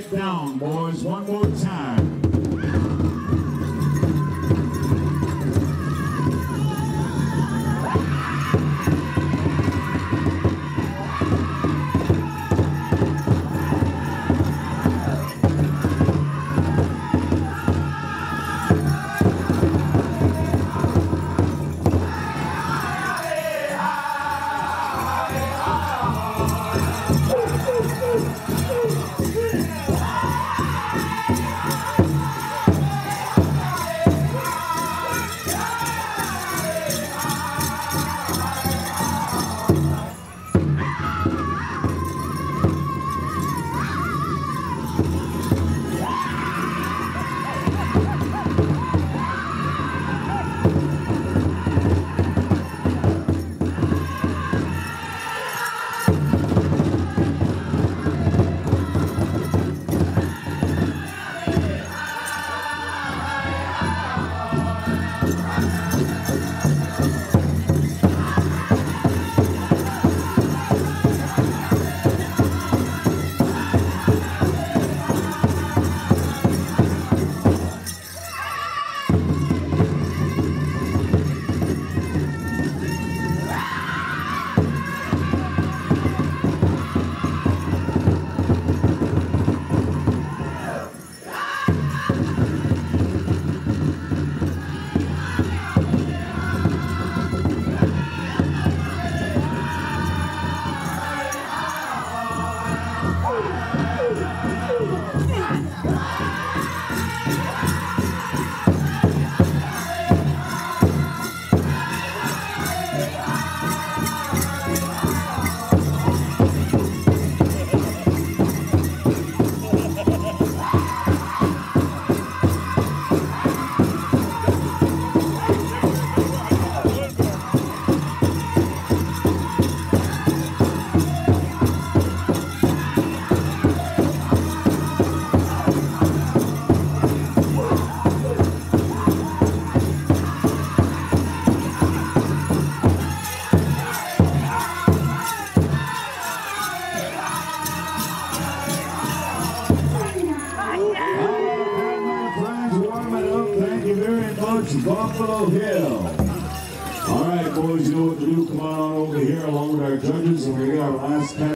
it down, boys, one more time. Buffalo Hill. All right, boys, you know what to do. Come on over here along with our judges, and we got our last